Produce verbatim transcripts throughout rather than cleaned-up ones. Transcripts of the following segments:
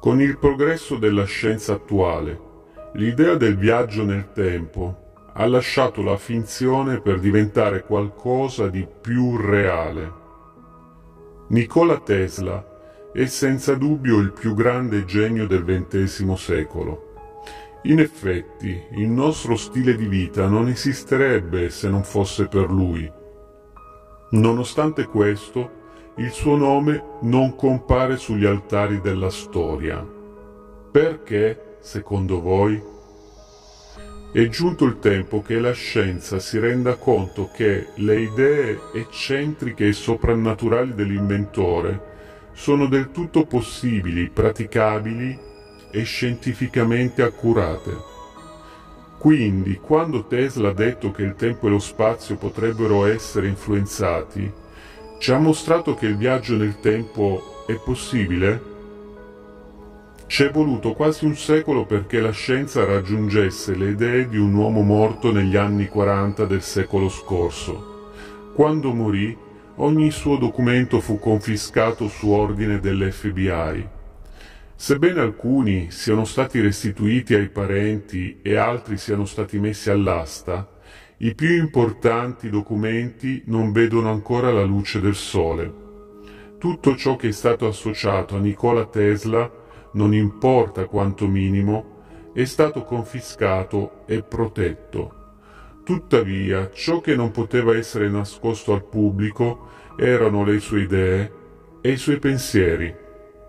Con il progresso della scienza attuale, l'idea del viaggio nel tempo ha lasciato la finzione per diventare qualcosa di più reale. Nikola Tesla è senza dubbio il più grande genio del ventesimo secolo. In effetti, il nostro stile di vita non esisterebbe se non fosse per lui. Nonostante questo, il suo nome non compare sugli altari della storia. Perché, secondo voi? È giunto il tempo che la scienza si renda conto che le idee eccentriche e soprannaturali dell'inventore sono del tutto possibili, praticabili e scientificamente accurate. Quindi, quando Tesla ha detto che il tempo e lo spazio potrebbero essere influenzati, ci ha mostrato che il viaggio nel tempo è possibile? Ci è voluto quasi un secolo perché la scienza raggiungesse le idee di un uomo morto negli anni quaranta del secolo scorso. Quando morì, ogni suo documento fu confiscato su ordine dell'F B I. Sebbene alcuni siano stati restituiti ai parenti e altri siano stati messi all'asta, i più importanti documenti non vedono ancora la luce del sole. Tutto ciò che è stato associato a Nikola Tesla, non importa quanto minimo, è stato confiscato e protetto. Tuttavia, ciò che non poteva essere nascosto al pubblico erano le sue idee e i suoi pensieri.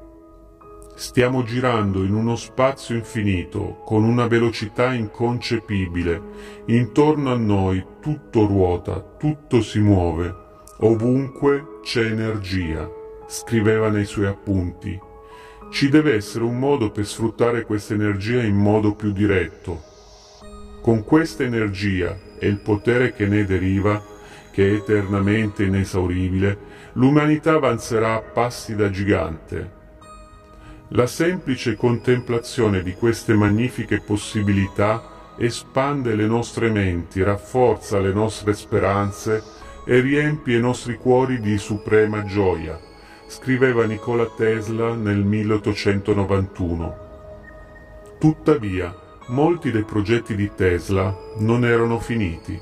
Stiamo girando in uno spazio infinito, con una velocità inconcepibile. Intorno a noi tutto ruota, tutto si muove. Ovunque c'è energia, scriveva nei suoi appunti. Ci deve essere un modo per sfruttare questa energia in modo più diretto. Con questa energia e il potere che ne deriva, che è eternamente inesauribile, l'umanità avanzerà a passi da gigante. La semplice contemplazione di queste magnifiche possibilità espande le nostre menti, rafforza le nostre speranze e riempie i nostri cuori di suprema gioia, scriveva Nikola Tesla nel milleottocentonovantuno. Tuttavia, molti dei progetti di Tesla non erano finiti.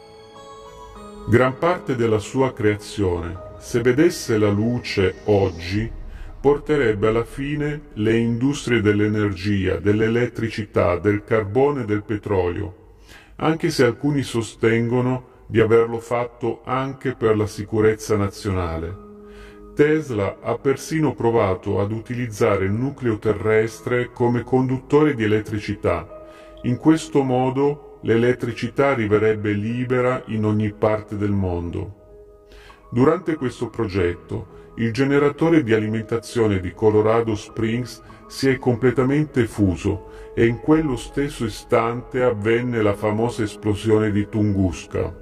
Gran parte della sua creazione, se vedesse la luce oggi, porterebbe alla fine le industrie dell'energia, dell'elettricità, del carbone e del petrolio, anche se alcuni sostengono di averlo fatto anche per la sicurezza nazionale. Tesla ha persino provato ad utilizzare il nucleo terrestre come conduttore di elettricità. In questo modo l'elettricità arriverebbe libera in ogni parte del mondo. Durante questo progetto, il generatore di alimentazione di Colorado Springs si è completamente fuso e in quello stesso istante avvenne la famosa esplosione di Tunguska.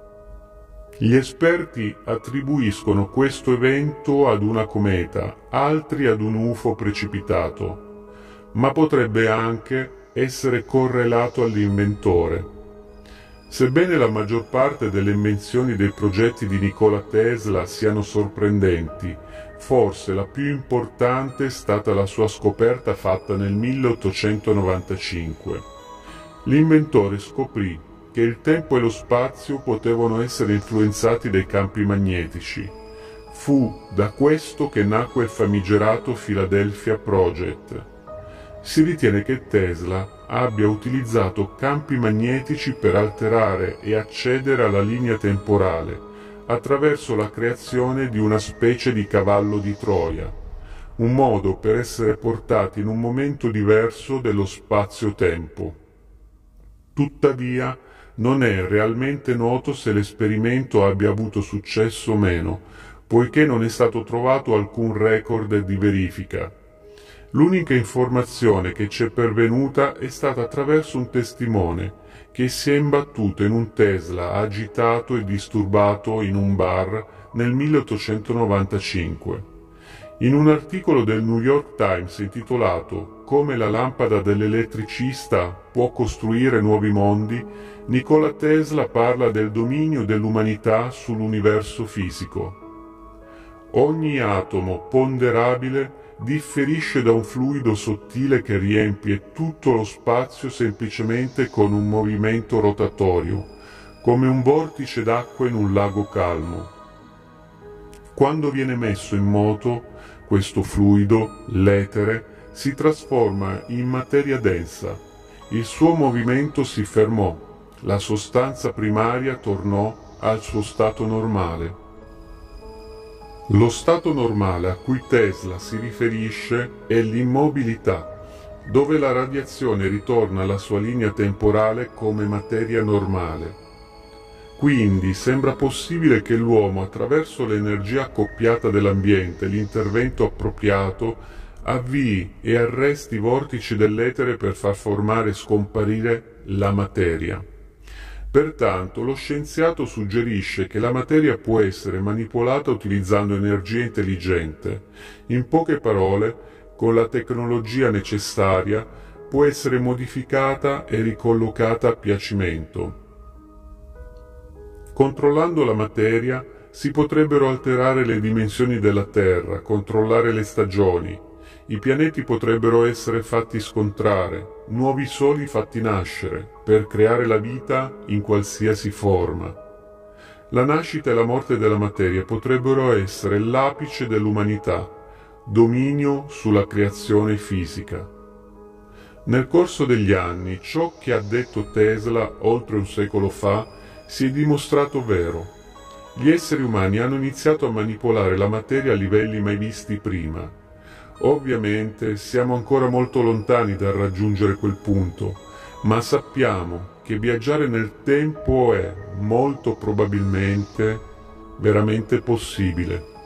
Gli esperti attribuiscono questo evento ad una cometa, altri ad un U F O precipitato, ma potrebbe anche essere correlato all'inventore. Sebbene la maggior parte delle invenzioni dei progetti di Nikola Tesla siano sorprendenti, forse la più importante è stata la sua scoperta fatta nel milleottocentonovantacinque. L'inventore scoprì che il tempo e lo spazio potevano essere influenzati dai campi magnetici. Fu da questo che nacque il famigerato Philadelphia Project. Si ritiene che Tesla abbia utilizzato campi magnetici per alterare e accedere alla linea temporale attraverso la creazione di una specie di cavallo di Troia, un modo per essere portati in un momento diverso dello spazio-tempo. Tuttavia, non è realmente noto se l'esperimento abbia avuto successo o meno, poiché non è stato trovato alcun record di verifica. L'unica informazione che ci è pervenuta è stata attraverso un testimone che si è imbattuto in un Tesla agitato e disturbato in un bar nel milleottocentonovantacinque. In un articolo del New York Times intitolato "Come la lampada dell'elettricista può costruire nuovi mondi", Nikola Tesla parla del dominio dell'umanità sull'universo fisico. Ogni atomo ponderabile differisce da un fluido sottile che riempie tutto lo spazio semplicemente con un movimento rotatorio, come un vortice d'acqua in un lago calmo. Quando viene messo in moto, questo fluido, l'etere, si trasforma in materia densa. Il suo movimento si fermò, la sostanza primaria tornò al suo stato normale. Lo stato normale a cui Tesla si riferisce è l'immobilità, dove la radiazione ritorna alla sua linea temporale come materia normale. Quindi sembra possibile che l'uomo, attraverso l'energia accoppiata dell'ambiente e l'intervento appropriato, avvii e arresti i vortici dell'etere per far formare e scomparire la materia. Pertanto lo scienziato suggerisce che la materia può essere manipolata utilizzando energia intelligente. In poche parole, con la tecnologia necessaria, può essere modificata e ricollocata a piacimento. Controllando la materia si potrebbero alterare le dimensioni della Terra, controllare le stagioni. I pianeti potrebbero essere fatti scontrare, nuovi soli fatti nascere, per creare la vita in qualsiasi forma. La nascita e la morte della materia potrebbero essere l'apice dell'umanità, dominio sulla creazione fisica. Nel corso degli anni, ciò che ha detto Tesla oltre un secolo fa si è dimostrato vero. Gli esseri umani hanno iniziato a manipolare la materia a livelli mai visti prima. Ovviamente siamo ancora molto lontani dal raggiungere quel punto, ma sappiamo che viaggiare nel tempo è, molto probabilmente, veramente possibile.